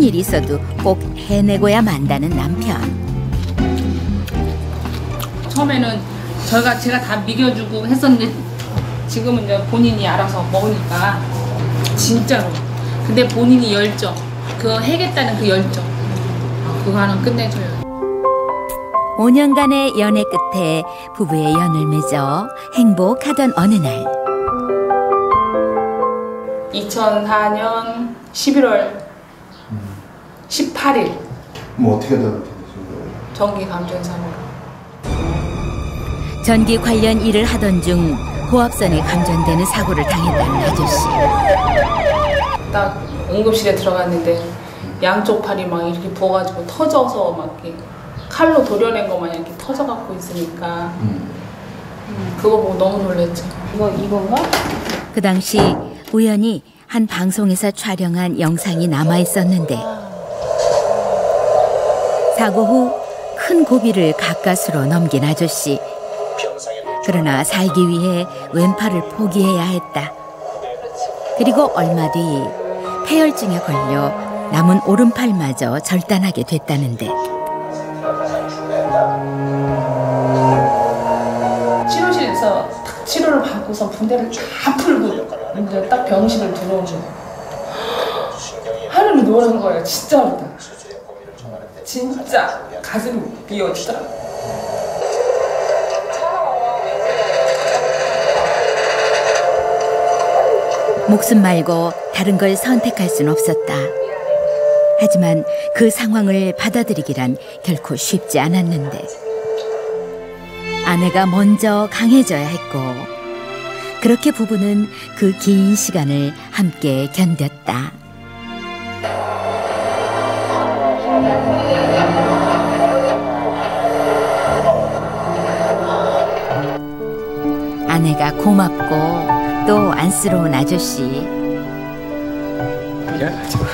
일이 있어도 꼭 해내고야 만다는 남편. 처음에는 제가 다 먹여주고 했었는데 지금은 이제 본인이 알아서 먹으니까 진짜로. 근데 본인이 열정, 그 해겠다는 그 열정, 그거 하나 끝내줘요. 5년간의 연애 끝에 부부의 연을 맺어 행복하던 어느 날. 2004년 11월 18일. 뭐 어떻게 다 되신 거예요? 전기 감전사고로. 전기 관련 일을 하던 중 고압선이 감전되는 사고를 당했다는 아저씨. 딱 응급실에 들어갔는데 양쪽 팔이 막 이렇게 부어가지고 터져서 막 이렇게 칼로 도려낸 거 마냥 이렇게 터져갖고 있으니까 그거 보고 너무 놀랐죠. 이건가? 그 당시 우연히 한 방송에서 촬영한 영상이 남아 있었는데 사고 후 큰 고비를 가까스로 넘긴 아저씨. 그러나 살기 위해 왼팔을 포기해야 했다. 그리고 얼마 뒤 폐혈증에 걸려 남은 오른팔마저 절단하게 됐다는데. 치료실에서 딱 치료를 받고서 붕대를 다 풀고 이제 딱 병실을 들어오는 거예요. 하늘이 노란 거예요. 진짜로. 진짜 가슴이 미어지더라고요. 목숨 말고 다른 걸 선택할 순 없었다. 하지만 그 상황을 받아들이기란 결코 쉽지 않았는데 아내가 먼저 강해져야 했고 그렇게 부부는 그 긴 시간을 함께 견뎠다. 아내가 고맙고 또 안쓰러운 아저씨. 미안하지 마.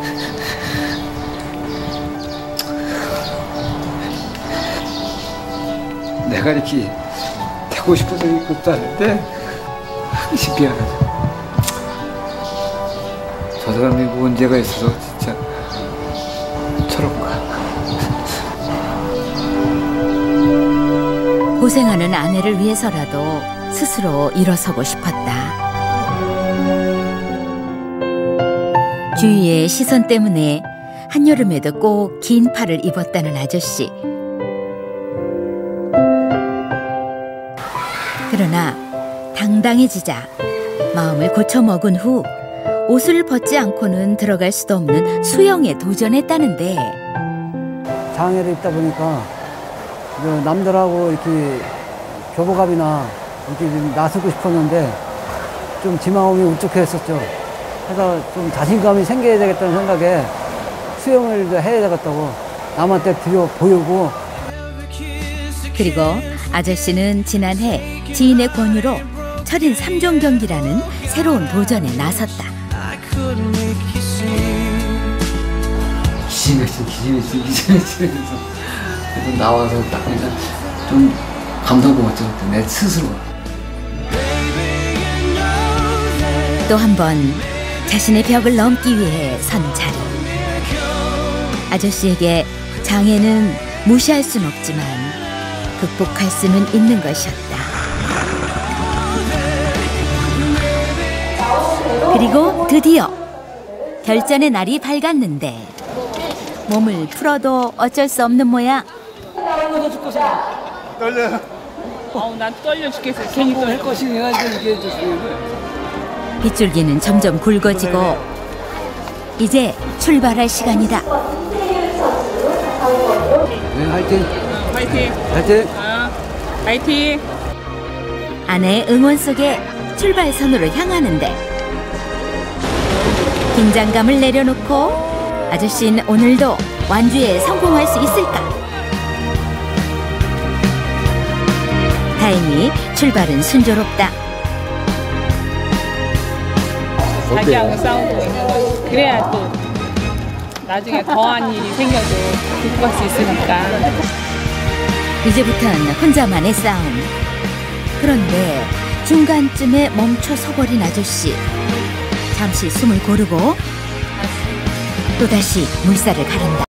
내가 이렇게 되고 싶어서 이것도 하는데 항상 미안하죠. 저 사람이 문제가 있어서 진짜 저런가. 고생하는 아내를 위해서라도 스스로 일어서고 싶었다. 주위의 시선 때문에 한여름에도 꼭 긴 팔을 입었다는 아저씨. 그러나 당당해지자 마음을 고쳐먹은 후 옷을 벗지 않고는 들어갈 수도 없는 수영에 도전했다는데. 장애를 입다 보니까 남들하고 이렇게 교복압이나 이렇게 좀 나서고 싶었는데 좀 제 마음이 울적했었죠. 그래서 좀 자신감이 생겨야 되겠다는 생각에 수영을 해야 되겠다고 남한테 보이고. 그리고 아저씨는 지난해 지인의 권유로 철인 3종 경기라는 새로운 도전에 나섰다. 기진맥주 나와서 딱 좀 감동받았죠. 내 스스로. 또 한 번 자신의 벽을 넘기 위해 선 자리. 아저씨에게 장애는 무시할 순 없지만 극복할 수는 있는 것이었다. 그리고 드디어 결전의 날이 밝았는데 몸을 풀어도 어쩔 수 없는 모양. 떨려요. 난 떨려 죽겠어. 괜히 또 할 것이 해가지고 이게 빗줄기는 점점 굵어지고 이제 출발할 시간이다. 네, 화이팅. 화이팅. 화이팅. 화이팅. 아내의 응원 속에 출발선으로 향하는데 긴장감을 내려놓고 아저씨는 오늘도 완주에 성공할 수 있을까? 다행히 출발은 순조롭다. 자기하고 싸우고 있는 거지. 그래야 또 나중에 더한 일이 생겨도 극복할 수 있으니까. 이제부터는 혼자만의 싸움. 그런데 중간쯤에 멈춰 서버린 아저씨. 잠시 숨을 고르고 또다시 물살을 가른다.